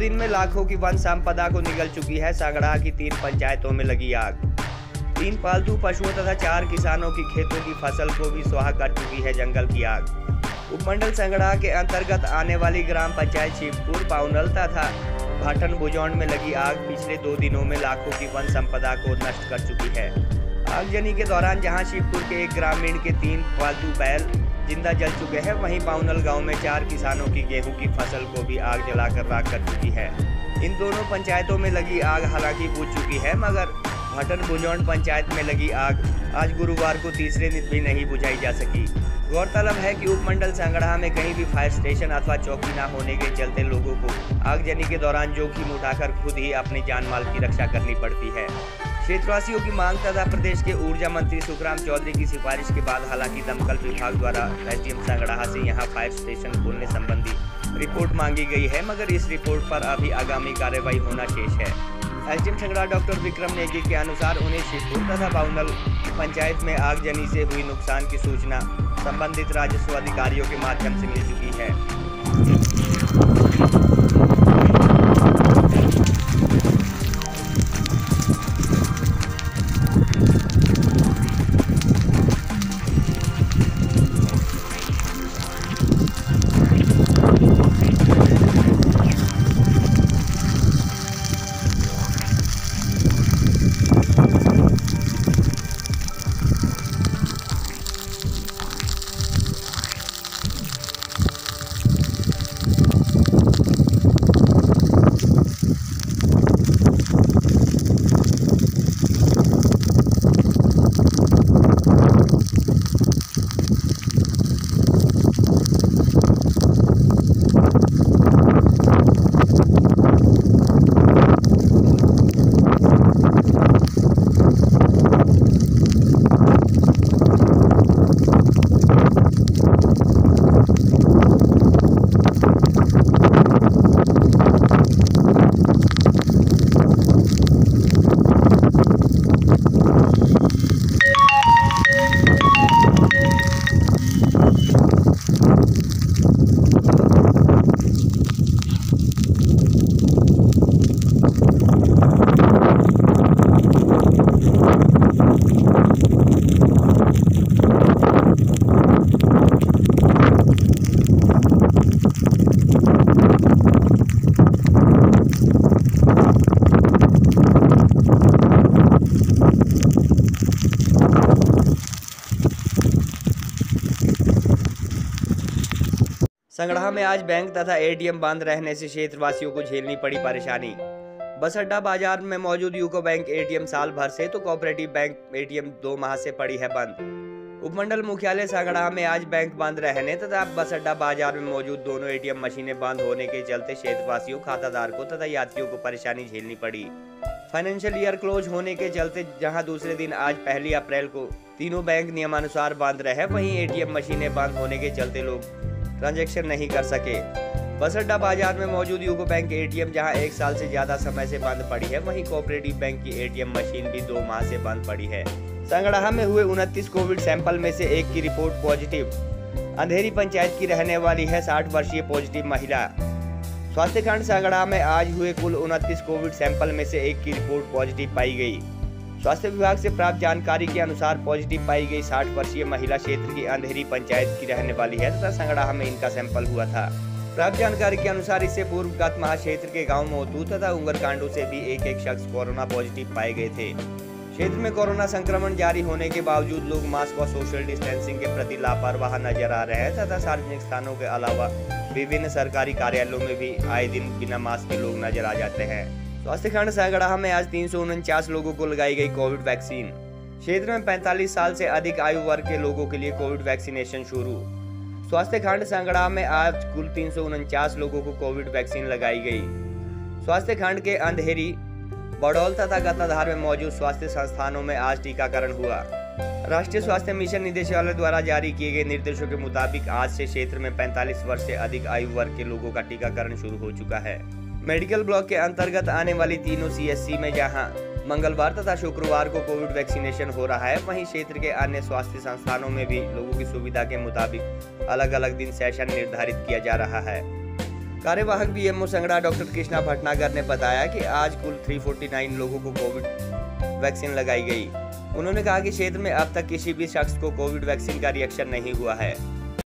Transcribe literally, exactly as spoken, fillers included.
दिन में लाखों की वन संपदा को निगल चुकी है। सांगड़ा की तीन पंचायतों में लगी आग। तीन पालतू पशुओं तथा चार किसानों की खेतों की फसल को भी स्वाहा कर चुकी है जंगल की आग। उपमंडल सांगड़ा के अंतर्गत आने वाली ग्राम पंचायत शिवपुर, पाउनल तथा भाटन बुजौन में लगी आग पिछले दो दिनों में लाखों की वन संपदा को नष्ट कर चुकी है। आगजनी के दौरान जहां शिवपुर के एक ग्रामीण के तीन पालतू बैल जिंदा जल चुके हैं, वहीं पाउनल गांव में चार किसानों की गेहूं की फसल को भी आग जलाकर राख कर चुकी है। इन दोनों पंचायतों में लगी आग हालांकि बुझ चुकी है, मगर भाटन बुजौन पंचायत में लगी आग आज गुरुवार को तीसरे दिन भी नहीं बुझाई जा सकी। गौरतलब है कि उपमंडल सांगड़ा में कहीं भी फायर स्टेशन अथवा चौकी न होने के चलते लोगों को आगजनी के दौरान जोखिम उठाकर खुद ही अपनी जान माल की रक्षा करनी पड़ती है। क्षेत्रवासियों की मांग तथा प्रदेश के ऊर्जा मंत्री सुखराम चौधरी की सिफारिश के बाद हालांकि दमकल विभाग द्वारा एसडीएम सांगड़ा से यहां फायर स्टेशन खोलने संबंधी रिपोर्ट मांगी गई है, मगर इस रिपोर्ट पर अभी आगामी कार्रवाई होना शेष है। एसडीएम सांगड़ा डॉक्टर विक्रम नेगी के अनुसार उन्हें शिवपुर तथा पाउनल पंचायत में आगजनी से हुई नुकसान की सूचना संबंधित राजस्व अधिकारियों के माध्यम से मिल चुकी है। सांगड़ा में आज बैंक तथा एटीएम बंद रहने से क्षेत्रवासियों को झेलनी पड़ी परेशानी। बस अड्डा बाजार में मौजूद यूको बैंक एटीएम साल भर से तो कोऑपरेटिव बैंक एटीएम दो माह से पड़ी है बंद। उपमंडल मुख्यालय सांगड़ा में आज बैंक बंद रहने तथा बस अड्डा बाजार में मौजूद दोनों एटीएम मशीनें बंद होने के चलते क्षेत्रवासियों, खाताधारकों तथा यात्रियों को परेशानी झेलनी पड़ी। फाइनेंशियल ईयर क्लोज होने के चलते जहां दूसरे दिन आज पहली अप्रैल को तीनों बैंक नियमानुसार बंद रहे, वहीं एटीएम मशीनें बंद होने के चलते लोग ट्रांजैक्शन नहीं कर सके। बस अड्डा बाजार में मौजूद यूको बैंक एटीएम जहां एक साल से ज्यादा समय से बंद पड़ी है, वहीं कोऑपरेटिव बैंक की एटीएम मशीन भी दो माह से बंद पड़ी है। सांगड़ा में हुए उनतीस कोविड सैंपल में से एक की रिपोर्ट पॉजिटिव। अंधेरी पंचायत की रहने वाली है साठ वर्षीय पॉजिटिव महिला। स्वास्थ्य खंड सांगड़ा में आज हुए कुल उनतीस कोविड सैंपल में से एक की रिपोर्ट पॉजिटिव पाई गई। स्वास्थ्य विभाग से प्राप्त जानकारी के अनुसार पॉजिटिव पाई गई साठ वर्षीय महिला क्षेत्र की अंधेरी पंचायत की रहने वाली है तथा सांगड़ा में इनका सैंपल हुआ था। प्राप्त जानकारी के अनुसार इससे पूर्व गत माह क्षेत्र के गांव मोतू तथा उंगरकांडू से भी एक एक शख्स कोरोना पॉजिटिव पाए गए थे। क्षेत्र में कोरोना संक्रमण जारी होने के बावजूद लोग मास्क और सोशल डिस्टेंसिंग के प्रति लापरवाह नजर आ रहे हैं तथा सार्वजनिक स्थानों के अलावा विभिन्न सरकारी कार्यालयों में भी आए दिन बिना मास्क के लोग नजर आ जाते हैं। स्वास्थ्य खंड सांगड़ा में आज तीन सौ उनचास लोगों को लगाई गई कोविड वैक्सीन। क्षेत्र में पैंतालीस साल से अधिक आयु वर्ग के लोगों के लिए कोविड वैक्सीनेशन शुरू। स्वास्थ्य खंड सांगड़ा में आज कुल तीन सौ उनचास लोगों को कोविड वैक्सीन लगाई गई। स्वास्थ्य खंड के अंधेरी, बड़ौल तथा गताधार में मौजूद स्वास्थ्य संस्थानों में आज टीकाकरण हुआ। राष्ट्रीय स्वास्थ्य मिशन निदेशालय द्वारा जारी किए गए निर्देशों के मुताबिक आज से क्षेत्र में पैंतालीस वर्ष से अधिक आयु वर्ग के लोगों का टीकाकरण शुरू हो चुका है। मेडिकल ब्लॉक के अंतर्गत आने वाली तीनों सीएससी में जहां मंगलवार तथा शुक्रवार को कोविड वैक्सीनेशन हो रहा है, वहीं क्षेत्र के अन्य स्वास्थ्य संस्थानों में भी लोगों की सुविधा के मुताबिक अलग अलग दिन सेशन निर्धारित किया जा रहा है। कार्यवाहक बीएमओ संगड़ा डॉक्टर कृष्णा भटनागर ने बताया कि आज कुल तीन सौ उनचास लोगों को कोविड वैक्सीन लगाई गई। उन्होंने कहा कि क्षेत्र में अब तक किसी भी शख्स को कोविड वैक्सीन का रिएक्शन नहीं हुआ है।